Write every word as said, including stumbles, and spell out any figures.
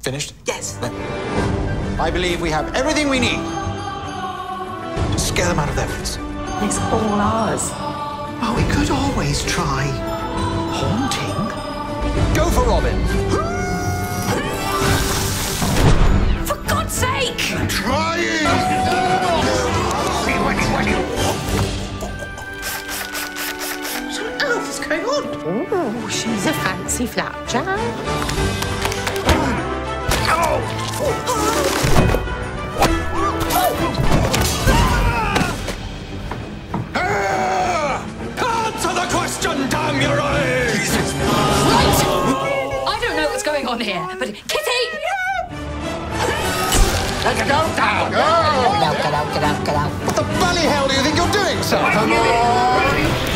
Finished? Yes. I believe we have everything we need to scare them out of their wits. It's all ours. Oh, we could always try haunting. Go for Robin. For God's sake! Trying! What on earth is going on? Ooh, she's a fancy flapjack. Answer the question, damn your eyes! Right! I don't know what's going on here, but Kitty! Get out, down! Get out, get out, get out, get out. What the bloody hell do you think you're doing, sir? Come on!